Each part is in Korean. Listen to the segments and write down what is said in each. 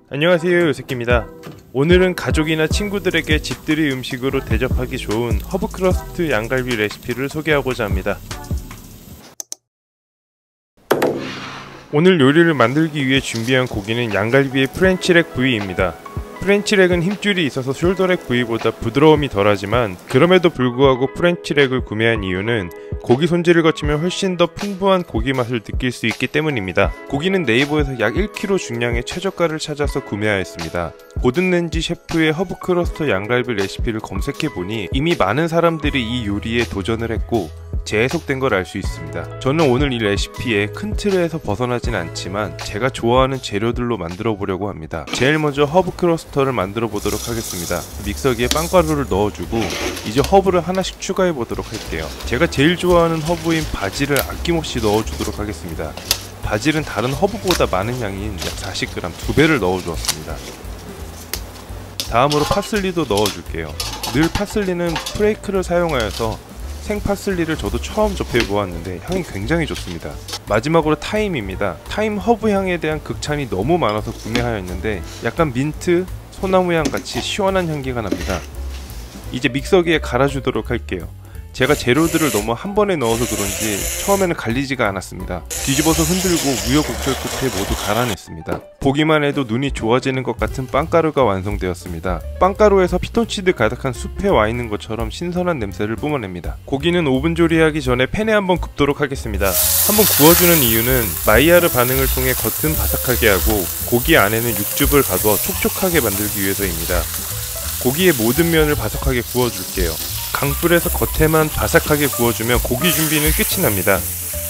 안녕하세요, 요새끼입니다. 오늘은 가족이나 친구들에게 집들이 음식으로 대접하기 좋은 허브크러스트 양갈비 레시피를 소개하고자 합니다. 오늘 요리를 만들기 위해 준비한 고기는 양갈비의 프렌치렉 부위입니다. 프렌치렉은 힘줄이 있어서 숄더렉 부위보다 부드러움이 덜하지만 그럼에도 불구하고 프렌치렉을 구매한 이유는 고기 손질을 거치면 훨씬 더 풍부한 고기 맛을 느낄 수 있기 때문입니다. 고기는 네이버에서 약 1kg 중량의 최저가를 찾아서 구매하였습니다. 고든 렌지 셰프의 허브크러스트 양갈비 레시피를 검색해보니 이미 많은 사람들이 이 요리에 도전을 했고 재해석된 걸 알 수 있습니다. 저는 오늘 이 레시피에 큰 틀에서 벗어나진 않지만 제가 좋아하는 재료들로 만들어 보려고 합니다. 제일 먼저 허브 크러스터를 만들어 보도록 하겠습니다. 믹서기에 빵가루를 넣어주고 이제 허브를 하나씩 추가해 보도록 할게요. 제가 제일 좋아하는 허브인 바질을 아낌없이 넣어주도록 하겠습니다. 바질은 다른 허브보다 많은 양인 약 40g 2배를 넣어주었습니다. 다음으로 파슬리도 넣어줄게요. 늘 파슬리는 프레이크를 사용하여서 생파슬리를 저도 처음 접해보았는데 향이 굉장히 좋습니다. 마지막으로 타임입니다. 타임 허브 향에 대한 극찬이 너무 많아서 구매하였는데 약간 민트, 소나무 향 같이 시원한 향기가 납니다. 이제 믹서기에 갈아주도록 할게요. 제가 재료들을 너무 한 번에 넣어서 그런지 처음에는 갈리지가 않았습니다. 뒤집어서 흔들고 우여곡절 끝에 모두 갈아냈습니다. 보기만 해도 눈이 좋아지는 것 같은 빵가루가 완성되었습니다. 빵가루에서 피톤치드 가득한 숲에 와 있는 것처럼 신선한 냄새를 뿜어냅니다. 고기는 오븐 조리하기 전에 팬에 한번 굽도록 하겠습니다. 한번 구워주는 이유는 마이야르 반응을 통해 겉은 바삭하게 하고 고기 안에는 육즙을 가둬 촉촉하게 만들기 위해서입니다. 고기의 모든 면을 바삭하게 구워줄게요. 강불에서 겉에만 바삭하게 구워주면 고기 준비는 끝이 납니다.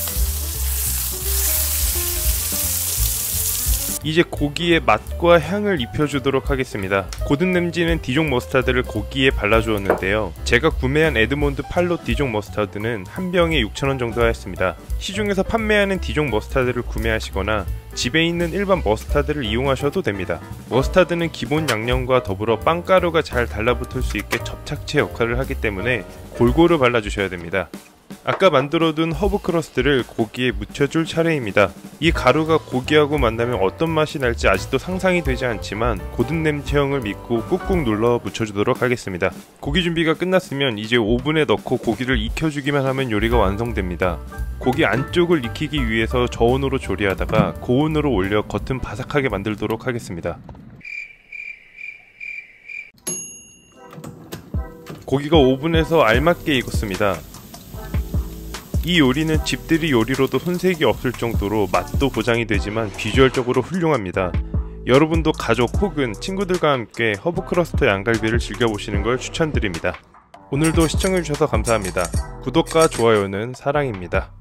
이제 고기에 맛과 향을 입혀주도록 하겠습니다. 고든 램지는 디종 머스타드를 고기에 발라주었는데요. 제가 구매한 에드몬드 팔로 디종 머스타드는 한 병에 6,000원 정도 하였습니다. 시중에서 판매하는 디종 머스타드를 구매하시거나 집에 있는 일반 머스타드를 이용하셔도 됩니다. 머스타드는 기본 양념과 더불어 빵가루가 잘 달라붙을 수 있게 접착제 역할을 하기 때문에 골고루 발라주셔야 됩니다. 아까 만들어둔 허브 크러스트를 고기에 묻혀줄 차례입니다. 이 가루가 고기하고 만나면 어떤 맛이 날지 아직도 상상이 되지 않지만 고든 램지형을 믿고 꾹꾹 눌러 묻혀주도록 하겠습니다. 고기 준비가 끝났으면 이제 오븐에 넣고 고기를 익혀주기만 하면 요리가 완성됩니다. 고기 안쪽을 익히기 위해서 저온으로 조리하다가 고온으로 올려 겉은 바삭하게 만들도록 하겠습니다. 고기가 오븐에서 알맞게 익었습니다. 이 요리는 집들이 요리로도 손색이 없을 정도로 맛도 보장이 되지만 비주얼적으로 훌륭합니다. 여러분도 가족 혹은 친구들과 함께 허브크러스트 양갈비를 즐겨보시는 걸 추천드립니다. 오늘도 시청해주셔서 감사합니다. 구독과 좋아요는 사랑입니다.